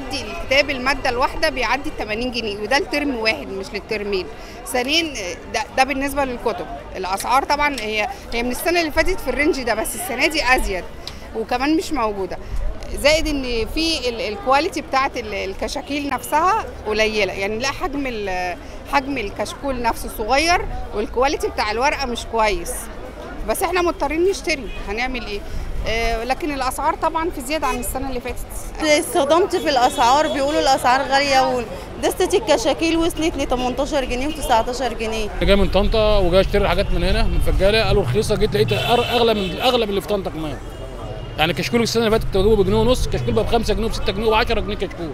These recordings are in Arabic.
بيعدي الكتاب الماده الواحده بيعدي 80 جنيه، وده لترم واحد مش للترمين. ثانيا ده بالنسبه للكتب. الاسعار طبعا هي من السنه اللي فاتت في الرينج ده، بس السنه دي ازيد وكمان مش موجوده. زائد ان في الكواليتي بتاعت الكشاكيل نفسها قليله، يعني لا حجم الكشكول نفسه صغير، والكواليتي بتاع الورقه مش كويس. بس احنا مضطرين نشتري، هنعمل ايه؟ لكن الاسعار طبعا في زياده عن السنه اللي فاتت. اتصدمت في الاسعار، بيقولوا الاسعار غاليه، ودستة الكشاكيل وصلت ل 18 جنيه و19 جنيه. جاي من طنطا وجاي اشتري حاجات من هنا من فجاله، قالوا رخيصه، جيت لقيت اغلى من اللي في طنطا كمان. يعني كشكول السنه اللي فاتت بجيبه بجنيه ونص، كشكول بقى ب 5 جنيه وب 6 جنيه وب 10 جنيه كشكول.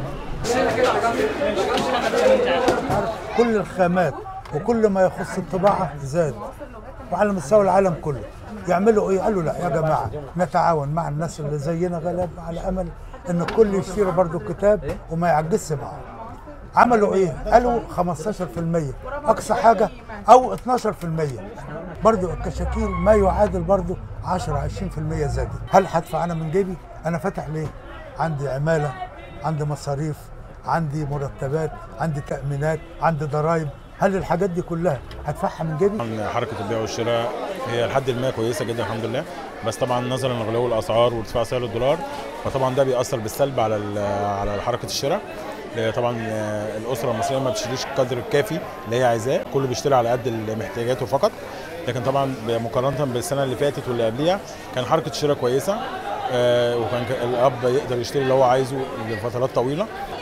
كل الخامات وكل ما يخص الطباعه زاد، وعلى مستوى العالم كله. يعملوا ايه؟ قالوا لا يا جماعه نتعاون مع الناس اللي زينا غلاب على امل ان الكل يشتري برضه الكتاب وما يعجزش معاه. عملوا ايه؟ قالوا 15% اقصى حاجه او 12%. برضه الكشاكيل ما يعادل برضه 10 20% زادت. هل هدفع انا من جيبي؟ انا فاتح ليه؟ عندي عماله، عندي مصاريف، عندي مرتبات، عندي تامينات، عندي ضرائب. هل الحاجات دي كلها هدفعها من جيبي؟ حركه البيع والشراء هي لحد ما كويسه جدا الحمد لله، بس طبعا نظرا لغلو الاسعار وارتفاع سعر الدولار فطبعا ده بيأثر بالسلب على حركه الشراء. طبعا الاسره المصريه ما بتشتريش القدر الكافي اللي هي عايزاه، كله بيشتري على قد محتاجاته فقط. لكن طبعا مقارنه بالسنه اللي فاتت واللي قبليها كان حركه الشراء كويسه، وكان الاب يقدر يشتري اللي هو عايزه لفترات طويله.